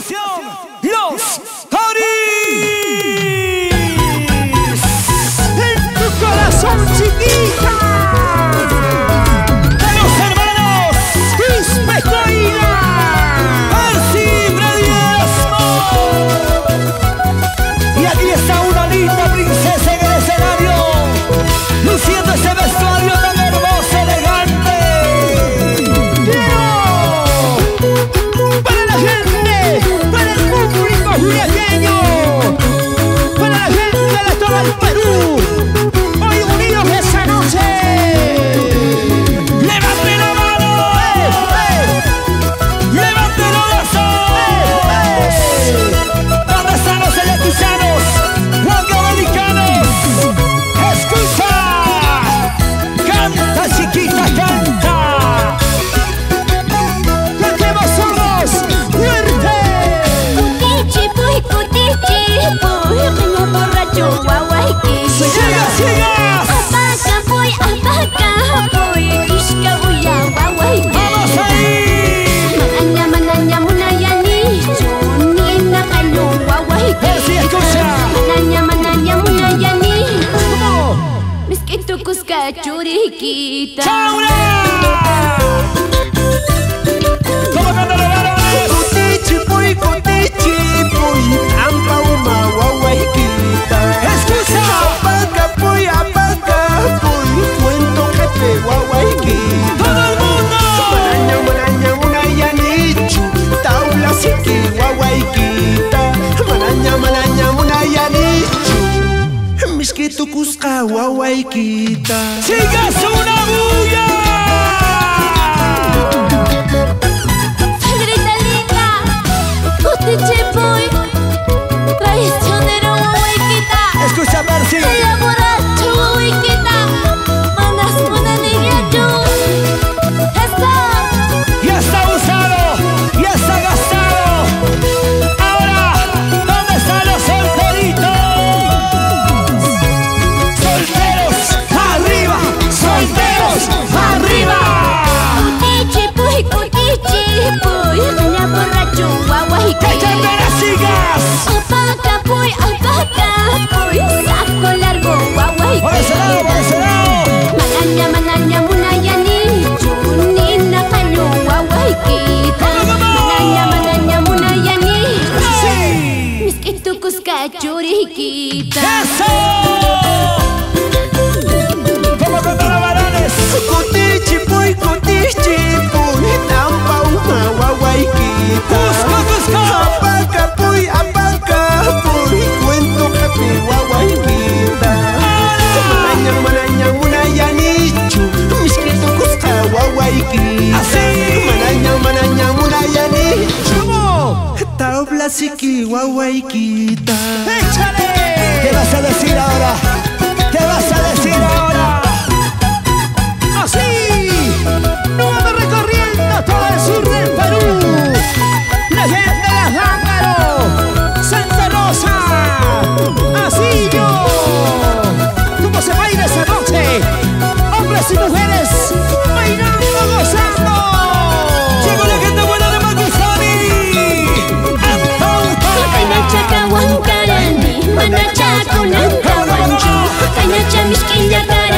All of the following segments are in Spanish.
continuación, los Toris. En tu corazón, chiquita. De los hermanos Ispecoila. Arci Bradiesmo. Y aquí está una linda princesa en el escenario, luciendo ese vestuario tan hermoso, elegante. Para la gente, para el público juliaqueño, para la gente de todo el Perú, hoy unidos esa noche. ¡Levante la mano! ¡Levante los brazos! ¿Dónde están los electrizanos, latinoamericanos? ¡Escucha! ¡Canta, chiquita, canta! Churiquita. ¿Cómo cantan los varones? Cutichipuy, cutichipuy, ampa uma guaguayquita. ¡Escucha! Apacapuy, apacapuy, cuento que te guaguayquita. ¡Todo el mundo! Manaña, manaña, munayanichu, taula siki guaguayquita. Manaña, manaña, munayanichu, misquito cusca guaguayquita. ¡Sigas una bulla! Grita linda, Cutichipuy, traicionero guaguayquita. Escucha, Marci. Ella borracho guaguayquita, manas una niña yo. Ya está usado, ya está gastado. Ahora, ¿dónde están los solteritos? ¡Solteros arriba! ¡Solteros arriba! Cutichipuy, cutichipuy, ella borracho ¡Que guaguayquita. te las sigas! Apacapuy, apacapuy, saco largo ¡Por ese lado, por ese lado! Manaña, manaña, munayanichu, nina kalu guaguayquita. Manaña, manaña, munayanichu, ¡Sí! misquito cusca churiquita. ¡Eso! ¿Cómo cantan los varones? Cutichipuy, cutichipuy, ampa uma guaguayquita. ¡Cusco, Cusco! Apacapuy, apacapuy, cuento que te guaguayquita. Manaña, manaña, munayanichu, misquito cusca guaguayquita. ¡Así! Manaña, manaña, munayanichu, ¿Cómo? tabla siki guaguayquita. ¡Échale! ¿Qué vas a decir ahora? ¿Qué vas a decir ahora? Así, nos vamos recorriendo todo el sur del Perú. La gente de Lángaro, Santa Rosa, Asillo. ¿Cómo se baila esa noche? Hombres y mujeres bailando, gozando. Llegó la gente buena de Macusani. Kainacha kawankarani, manacha kunankawanchu, kainacha mishkilla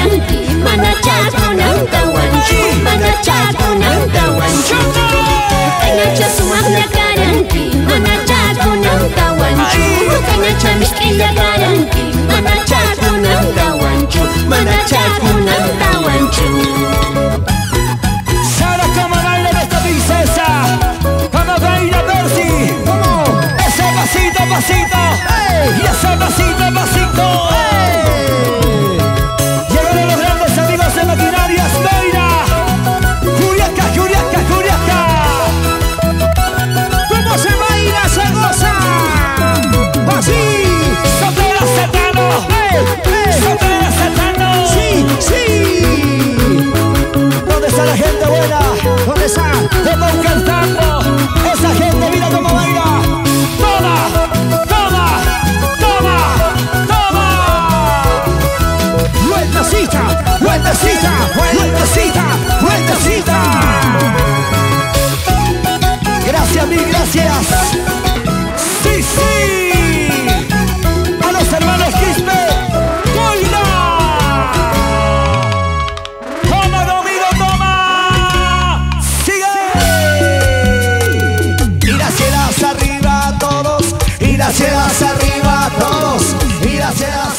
cielos arriba todos, y las cielos